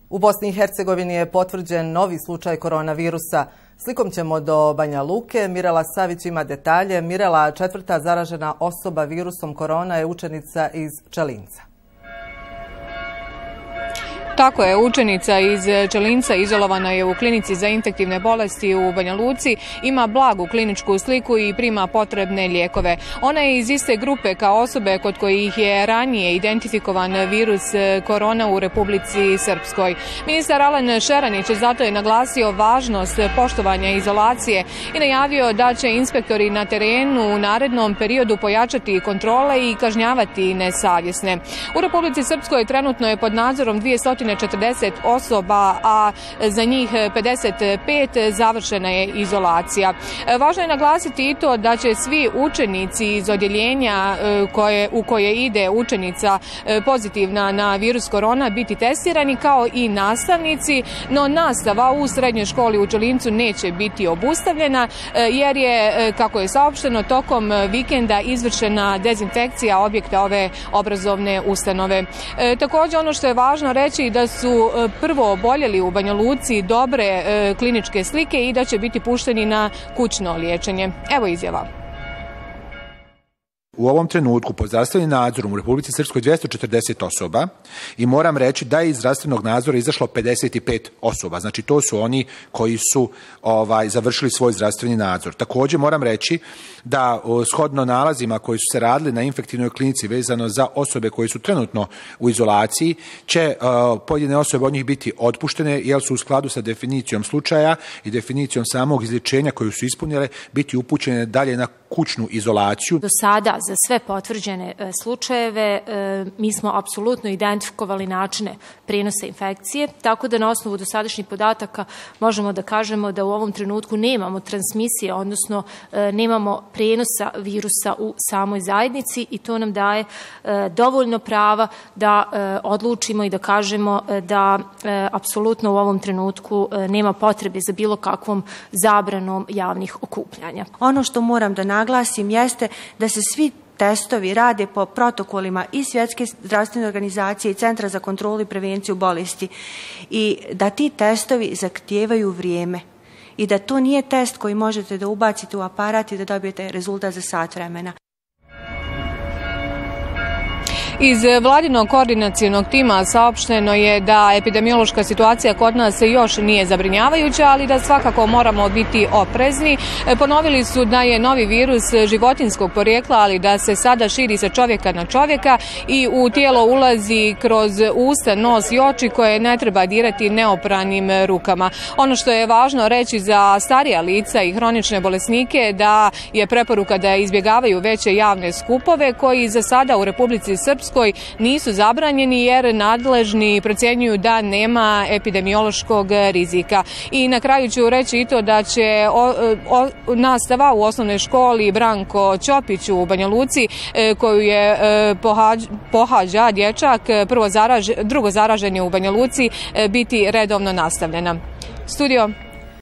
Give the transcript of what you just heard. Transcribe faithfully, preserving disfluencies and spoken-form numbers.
U Bosni i Hercegovini je potvrđen novi slučaj koronavirusa. Slikom ćemo do Banja Luke. Mirela Savić ima detalje. Mirela, četvrta zaražena osoba virusom korona je učenica iz Čelinca. Tako je, učenica iz Čelinca izolovana je u klinici za infektivne bolesti u Banja Luci, ima blagu kliničku sliku i prima potrebne lijekove. Ona je iz iste grupe kao osobe kod kojih je ranije identifikovan virus korona u Republici Srpskoj. Ministar Alen Šeranić zato je naglasio važnost poštovanja izolacije i najavio da će inspektori na terenu u narednom periodu pojačati kontrole i kažnjavati nesavjesne. U Republici Srpskoj trenutno je pod nadzorom dvjesto četrdeset osoba, a za njih pedeset pet završena je izolacija. Važno je naglasiti i to da će svi učenici iz odjeljenja koje, u koje ide učenica pozitivna na virus korona biti testirani kao i nastavnici, no nastava u srednjoj školi u Čelincu neće biti obustavljena jer je, kako je saopšteno, tokom vikenda izvršena dezinfekcija objekta ove obrazovne ustanove. Također ono što je važno reći da su prvo oboljeli u Banja Luci dobre kliničke slike i da će biti pušteni na kućno liječenje. Evo izjava. U ovom trenutku pod zdravstvenim nadzorom u Republici Srpskoj dvjesto četrdeset osoba i moram reći da je iz zdravstvenog nadzora izašlo pedeset pet osoba. Znači to su oni koji su ovaj, završili svoj zdravstveni nadzor. Također moram reći da shodno nalazima koji su se radili na infektivnoj klinici vezano za osobe koje su trenutno u izolaciji će uh, pojedine osobe od njih biti otpuštene jer su u skladu sa definicijom slučaja i definicijom samog izlječenja koju su ispunjale biti upućene dalje na kućnu izolaciju. Do sada za sve potvrđene e, slučajeve e, mi smo apsolutno identifikovali načine prijenosa infekcije, tako da na osnovu dosadašnjih podataka možemo da kažemo da u ovom trenutku nemamo transmisije, odnosno e, nemamo prijenosa virusa u samoj zajednici i to nam daje e, dovoljno prava da e, odlučimo i da kažemo e, da e, apsolutno u ovom trenutku e, nema potrebe za bilo kakvom zabranom javnih okupljanja. Ono što moram da naglasim jeste da se svi testovi rade po protokolima i Svjetske zdravstvene organizacije i Centra za kontrolu i prevenciju bolesti i da ti testovi zahtijevaju vrijeme i da to nije test koji možete da ubacite u aparat i da dobijete rezultat za sat vremena. Iz vladinog koordinacionog tima saopšteno je da epidemiološka situacija kod nas još nije zabrinjavajuća, ali da svakako moramo biti oprezni. Ponovili su da je novi virus životinjskog porijekla, ali da se sada širi sa čovjeka na čovjeka i u tijelo ulazi kroz usta, nos i oči koje ne treba dirati neopranim rukama. Ono što je važno reći za starija lica i hronične bolesnike da je preporuka da izbjegavaju veće javne skupove koji za sada u Republici Srpskoj nisu zabranjeni jer nadležni procjenjuju da nema epidemiološkog rizika. I na kraju ću reći i to da će o, o, nastava u osnovnoj školi Branko Ćopić u Banja Luci koju je pohađa, pohađa dječak, prvo zaraž, drugo zaraženje u Banja Luci biti redovno nastavljena. Studio.